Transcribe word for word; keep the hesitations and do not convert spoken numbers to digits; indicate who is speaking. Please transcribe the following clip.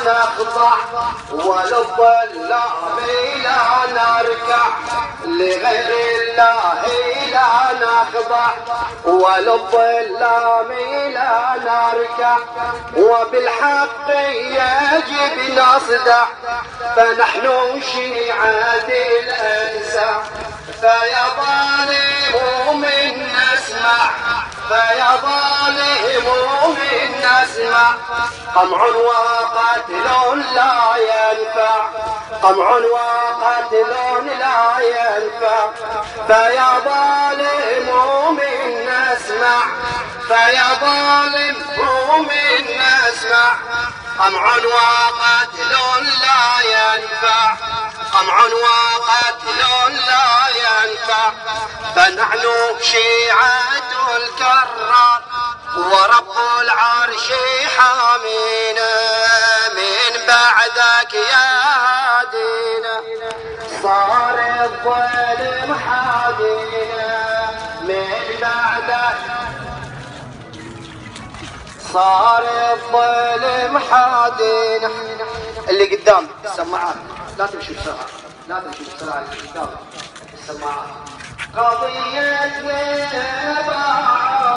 Speaker 1: نخضع وللظلام لا نركع لغير الله لا نخضع وللظلام لا نركع وبالحق يجب نصدع فنحن شيعة الأنسى فيا ظالم من نسمع فيا ظالم من نسمع قمع وقتل لا ينفع قمع وقتل لا ينفع فيا ظالم من نسمع فيا ظالم من نسمع قمع وقتل لا ينفع قمع وقتل لا ينفع فنحن شيعة الكرار ورب العرش حامينا من بعدك يا هادينا صار الظلم حادينا من بعدك صار الظلم حادينا. اللي قدام السماعات لا تمشي بسرعة لا تمشي بسرعة اللي قدام السماعات قضية